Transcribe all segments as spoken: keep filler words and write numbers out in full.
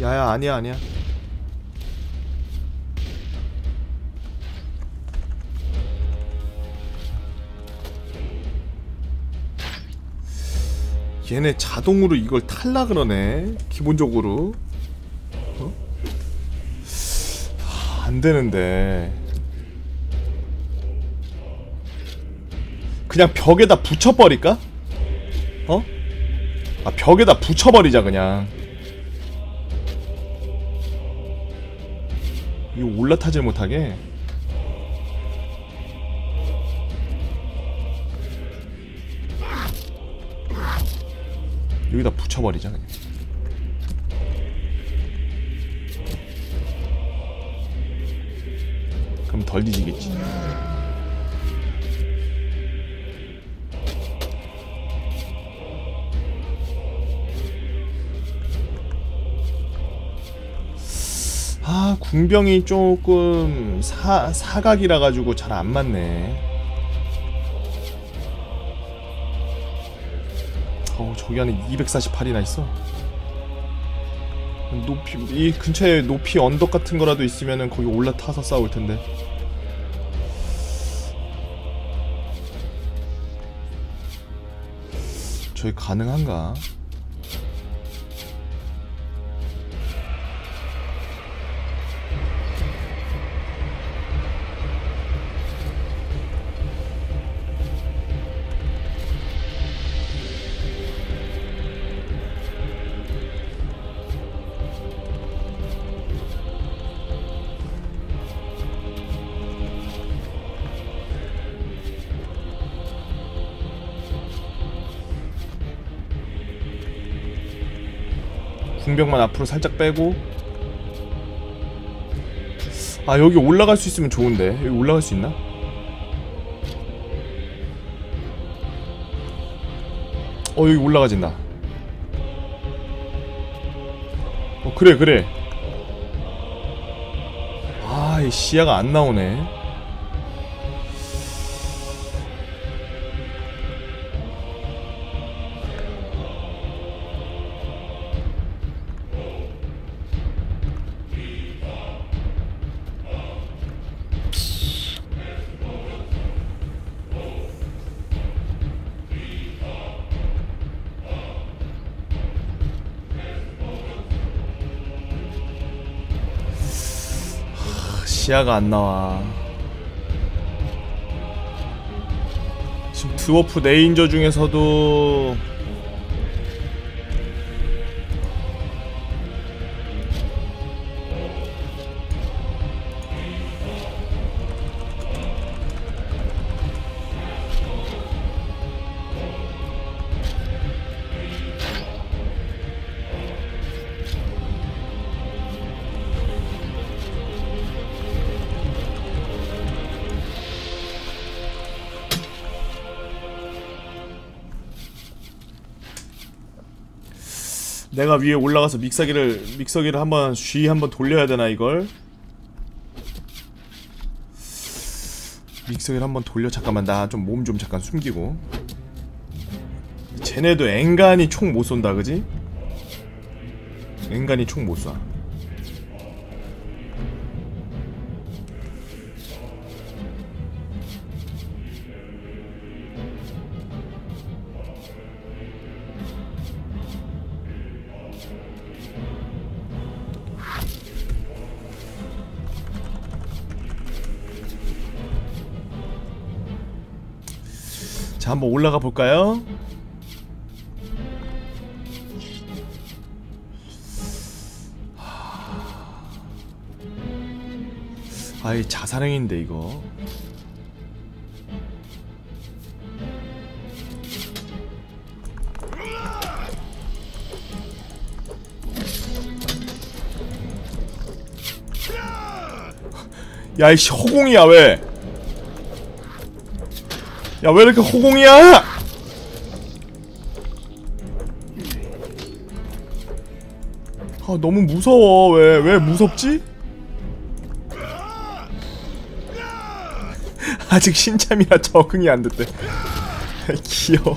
야야 아니야 아니야. 얘네 자동으로 이걸 탈라 그러네 기본적으로. 어? 하, 안 되는데. 그냥 벽에다 붙여버릴까? 어? 아 벽에다 붙여버리자 그냥. 이거 올라타질 못하게. 여기다 붙여버리자 그냥. 그럼 덜 뒤지겠지. 아 궁병이 조금 사, 사각이라 가지고 잘 안 맞네. 어 저기 안에 이백사십팔이나 있어. 높이 이 근처에 높이 언덕 같은 거라도 있으면은 거기 올라타서 싸울 텐데. 저기 가능한가? 궁병만 앞으로 살짝 빼고. 아 여기 올라갈 수 있으면 좋은데. 여기 올라갈 수 있나? 어 여기 올라가진다. 어 그래 그래. 아 이 시야가 안 나오네. 시야가 안 나와. 지금 드워프 레인저 중에서도 내가 위에 올라가서 믹서기를 믹서기를 한번 쉬 한번 돌려야 되나 이걸? 믹서기를 한번 돌려. 잠깐만 나 좀 몸 좀 잠깐 숨기고. 쟤네도 앵간히 총 못 쏜다 그지? 앵간히 총 못 쏴. 자 한번 올라가 볼까요? 아이 자살행인데 이거. 야이씨 허공이야 왜? 야 왜 이렇게 허공이야? 아 너무 무서워. 왜 왜 무섭지? 아직 신참이라 적응이 안 됐대. 귀여워.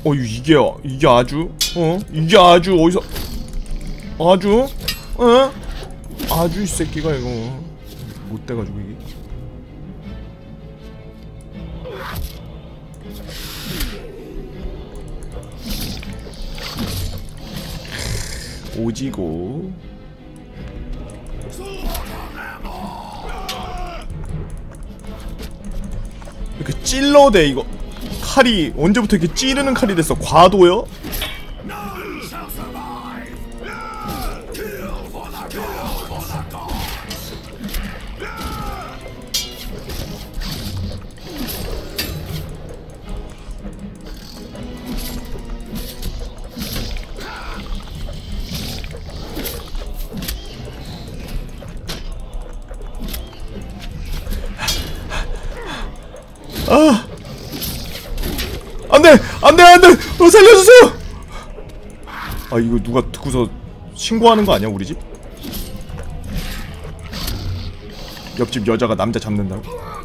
어 이게 이게 아주 어 이게 아주 어디서 아주 어 아주 이 새끼가 이거 못 돼가지고 이게 오지고 이렇게 찔러대 이거 칼이 언제부터 이렇게 찌르는 칼이 됐어? 과도요? 아 안돼 안돼 안돼 어, 살려주세요. 아 이거 누가 듣고서 신고하는 거 아니야 우리 집? 옆집 여자가 남자 잡는다고?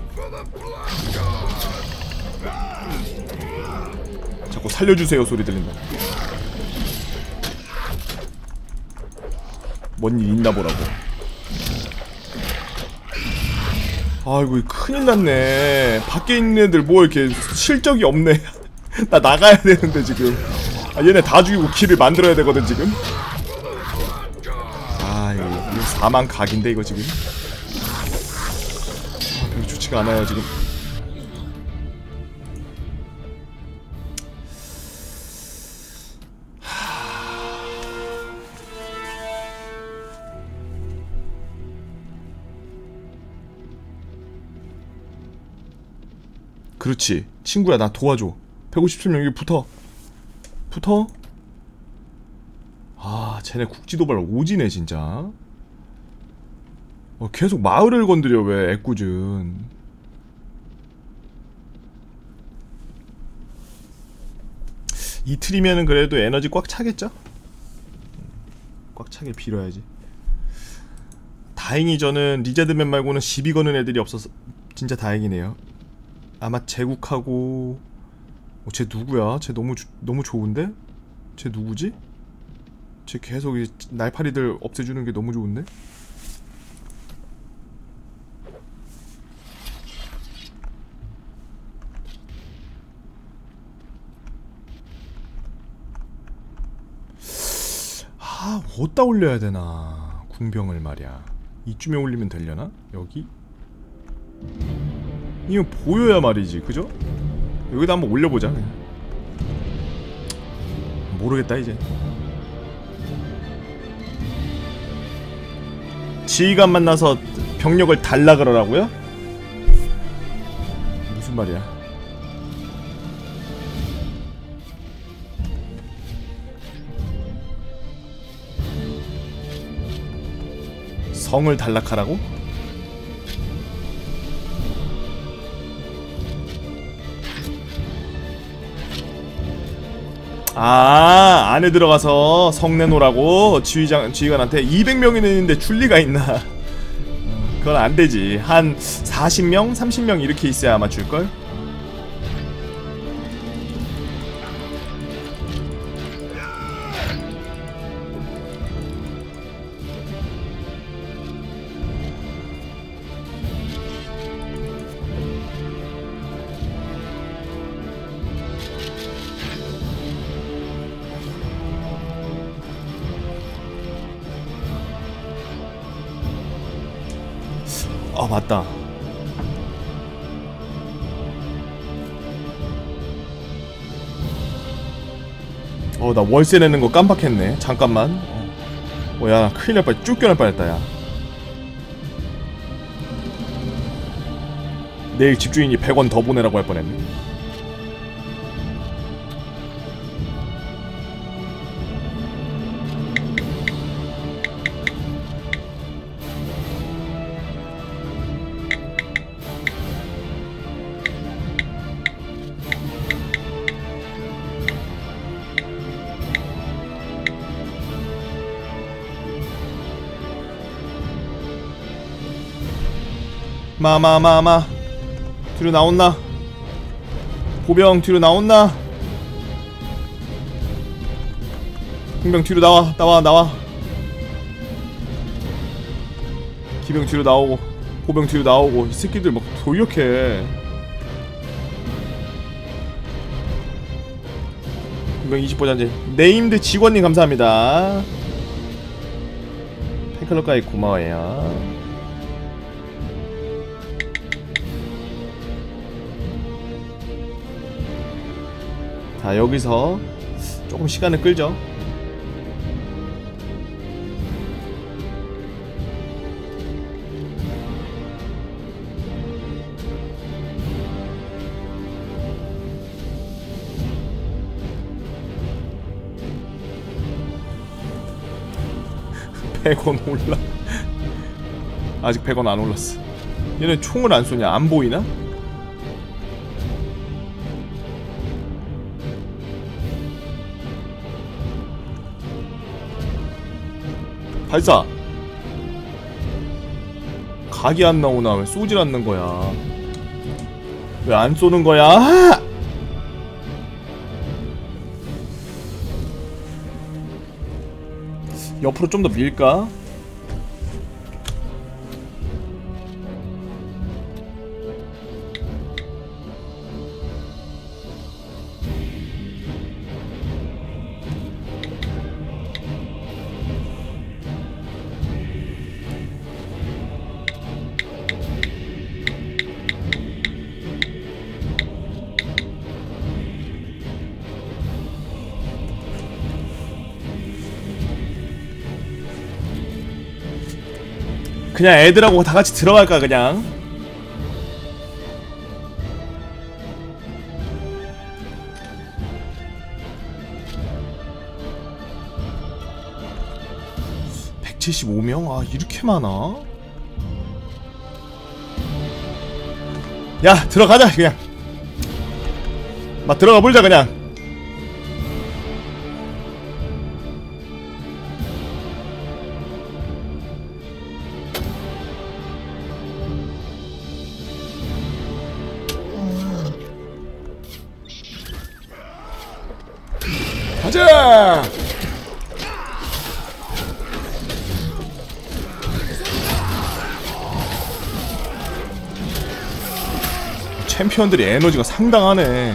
자꾸 살려주세요 소리 들린다. 뭔 일 있나 보라고. 아이고 큰일 났네. 밖에 있는 애들 뭐 이렇게 실적이 없네. 나 나가야 되는데 지금. 아 얘네 다 죽이고 길을 만들어야 되거든 지금. 아 이거, 이거 사망 각인데 이거 지금. 아 별로 좋지가 않아요 지금. 그렇지 친구야 나 도와줘. 백오십칠 명 여기 붙어 붙어. 아 쟤네 국지도발 오지네 진짜. 어, 계속 마을을 건드려 왜 애꿎은. 이틀이면은 그래도 에너지 꽉 차겠죠? 꽉 차게 빌어야지. 다행히 저는 리자드맨 말고는 시비 거는 애들이 없어서 진짜 다행이네요. 아마 제국하고 어, 쟤 누구야? 쟤 너무 주, 너무 좋은데? 쟤 누구지? 쟤 계속 이 날파리들 없애주는 게 너무 좋은데? 아 어디다 올려야 되나 궁병을 말이야. 이쯤에 올리면 되려나? 여기? 이거 보여야 말이지 그죠? 여기다 한번 올려보자. 모르겠다 이제. 지휘관 만나서 병력을 달라 그러라고요? 무슨 말이야? 성을 단락하라고? 아 안에 들어가서 성 내놓으라고 지휘장, 지휘관한테 이백 명이나 있는데 줄 리가 있나. 그건 안되지. 한 사십 명? 삼십 명 이렇게 있어야 아마 줄걸? 아 맞다. 어 나 월세 내는 거 깜빡했네. 잠깐만. 어 야 큰일 날 뻔. 쫓겨날 뻔했다 야. 내일 집주인이 백 원 더 보내라고 할 뻔했네. 마마마마 뒤로 나온나? 보병 뒤로 나온나? 흥병 뒤로 나와 나와 나와. 기병 뒤로 나오고 보병 뒤로 나오고. 이 새끼들 막 돌격해. 흥병 이십 보장제 네임드 직원님 감사합니다. 팬클럽 가입 고마워요. 자, 여기서 조금 시간을 끌죠. 백 원 올라. 아직 백 원 안 올랐어. 얘네 총을 안 쏘냐? 안 보이나? 발사! 각이 안 나오나? 왜 쏘질 않는 거야? 왜 안 쏘는 거야? 옆으로 좀 더 밀까? 그냥 애들하고 다같이 들어갈까 그냥. 백칠십오 명? 아 이렇게 많아? 야 들어가자 그냥. 막 들어가 볼자 그냥. 가자! 챔피언들이 에너지가 상당하네.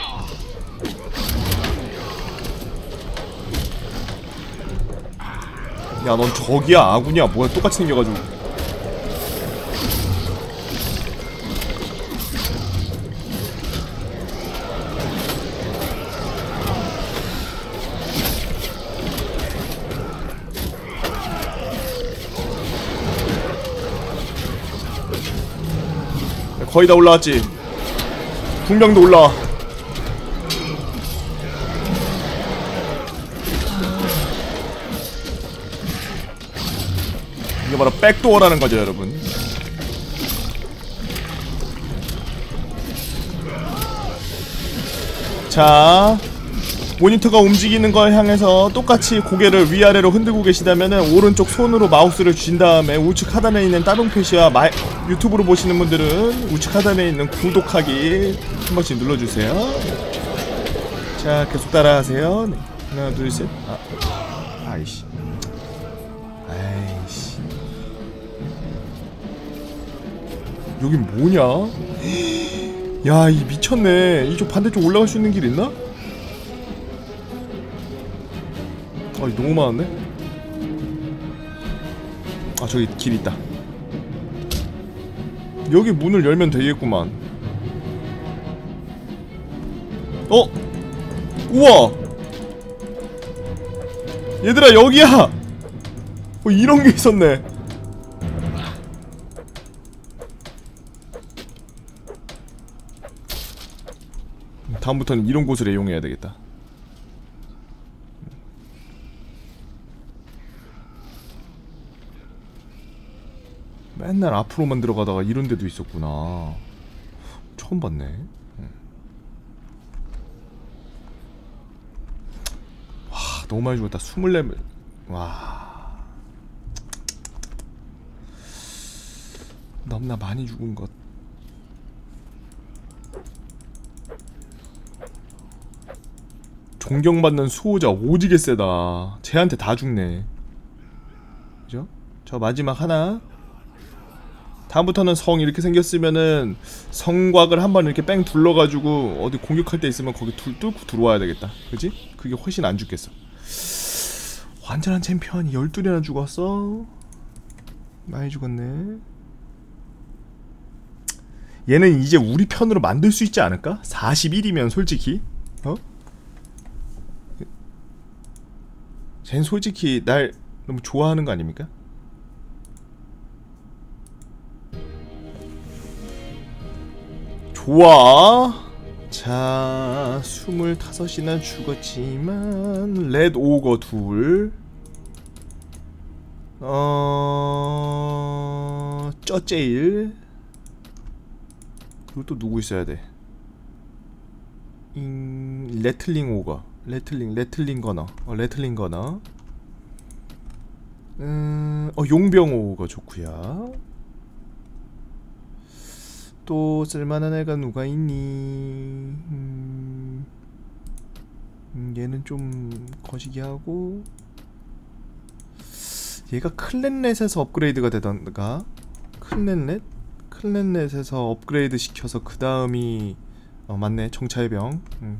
야, 넌 적이야? 아군이야? 뭐야? 똑같이 생겨가지고. 거의 다 올라왔지. 궁병도 올라와. 이게 바로 백도어라는 거죠, 여러분. 자, 모니터가 움직이는 걸 향해서 똑같이 고개를 위아래로 흔들고 계시다면은 오른쪽 손으로 마우스를 쥔 다음에 우측 하단에 있는 따봉 표시와 마, 유튜브로 보시는 분들은 우측 하단에 있는 구독하기 한 번씩 눌러주세요. 자, 계속 따라하세요. 네. 하나, 둘, 셋. 아, 아이씨. 아이씨. 여긴 뭐냐? 야, 이 미쳤네. 이쪽 반대쪽 올라갈 수 있는 길 있나? 아, 너무 많았네. 아, 저기 길 있다. 여기 문을 열면 되겠구만. 어? 우와! 얘들아, 여기야! 어, 이런 게 있었네. 다음부터는 이런 곳을 애용해야 되겠다. 맨날 앞으로만 들어가다가 이런 데도 있었구나. 처음 봤네. 와, 너무 많이 죽었다. 스물 레벨. 와. 너무나 많이 죽은 것. 존경받는 수호자 오지게 세다. 쟤한테 다 죽네. 그죠? 저 마지막 하나. 다음부터는 성 이렇게 생겼으면은 성곽을 한번 이렇게 뺑 둘러가지고 어디 공격할 때 있으면 거기 둘, 뚫고 들어와야 되겠다. 그지? 그게 훨씬 안 죽겠어. 완전한 챔피언이 열둘이나 죽었어. 많이 죽었네. 얘는 이제 우리 편으로 만들 수 있지 않을까? 사십일이면 솔직히 어? 쟨 솔직히 날 너무 좋아하는 거 아닙니까? 좋아. 자, 스물다섯이나 죽었지만 렛 오거 둘. 어... 쩌제일. 그리고 또 누구 있어야 돼? 인... 레틀링 오거. 레틀링, 레틀링 거너. 어, 레틀링 거너. 음... 어, 용병 오거 좋구요. 또 쓸만한 애가 누가 있니? 음... 음, 얘는 좀 거시기 하고. 얘가 클랜넷에서 업그레이드가 되던가? 클랜넷? 클랜넷에서 업그레이드 시켜서 그 다음이 어 맞네, 정차의 병. 음.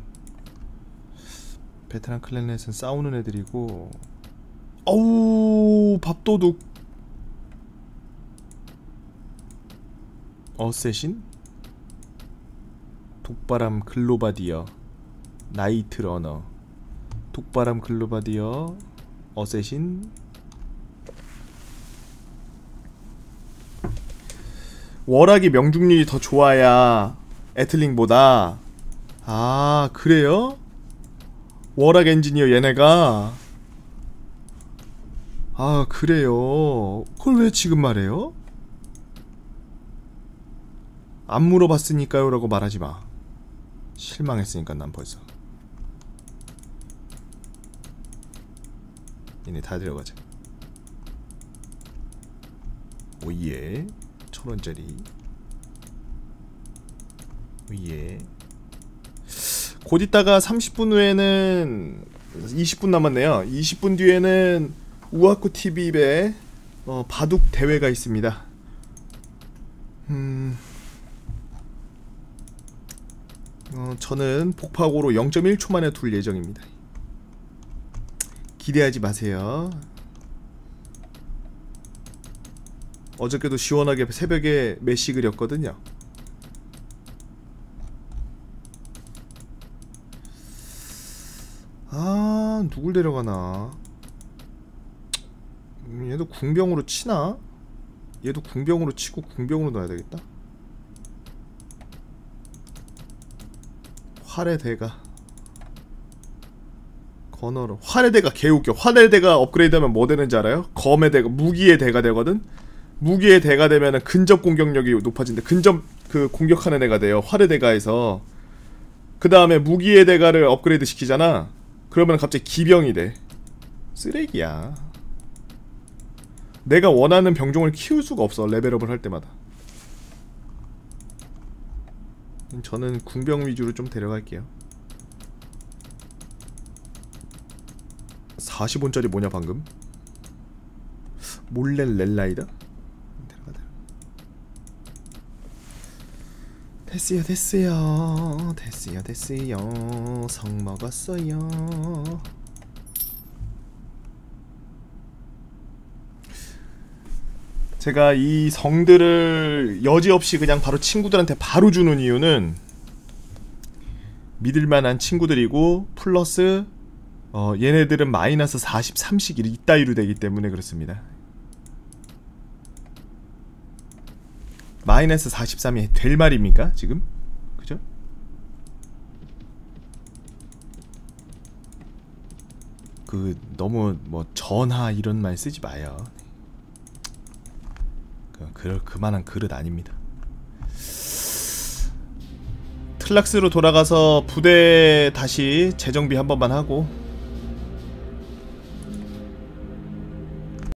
베테랑 클랜넷은 싸우는 애들이고. 어우, 밥도둑. 어쌔신? 독바람 글로바디어, 나이트 러너. 독바람 글로바디어, 어쌔신. 워락이 명중률이 더 좋아야 애틀링보다. 아, 그래요? 워락 엔지니어 얘네가. 아, 그래요. 그걸 왜 지금 말해요? 안 물어봤으니까요 라고 말하지마. 실망했으니까 난 벌써. 얘네 다 데려가자. 오예. 천원짜리. 오예. 곧 있다가 삼십 분 후에는 이십 분 남았네요. 이십 분 뒤에는 우아쿠 티비에 어, 바둑 대회가 있습니다. 음... 어, 저는 폭파고로 영 점 일 초 만에 둘 예정입니다. 기대하지 마세요. 어저께도 시원하게 새벽에 메시 그렸거든요. 아, 누굴 데려가나. 음, 얘도 궁병으로 치나? 얘도 궁병으로 치고 궁병으로 넣어야 되겠다. 활의 대가. 건어로. 활의 대가 개웃겨. 활의 대가 업그레이드하면 뭐 되는지 알아요? 검의 대가, 무기의 대가 되거든? 무기의 대가 되면은 근접 공격력이 높아진대. 근접 그 공격하는 애가 돼요, 활의 대가에서. 그 다음에 무기의 대가를 업그레이드 시키잖아. 그러면 갑자기 기병이 돼. 쓰레기야. 내가 원하는 병종을 키울 수가 없어, 레벨업을 할 때마다. 저는 궁병 위주로 좀 데려갈게요. 사십 원짜리 뭐냐 방금? 몰래 렐라이다? 데려가자. 됐어요 됐어요 됐어요 됐어요. 성 먹었어요. 제가 이 성들을 여지없이 그냥 바로 친구들한테 바로 주는 이유는 믿을만한 친구들이고 플러스 어, 얘네들은 마이너스 사십삼씩 이따위로 되기 때문에 그렇습니다. 마이너스 사십삼이 될 말입니까 지금? 그죠? 그 너무 뭐 전하 이런 말 쓰지 마요. 그, 그만한 그릇 아닙니다. 틀락스로 돌아가서 부대 다시 재정비 한 번만 하고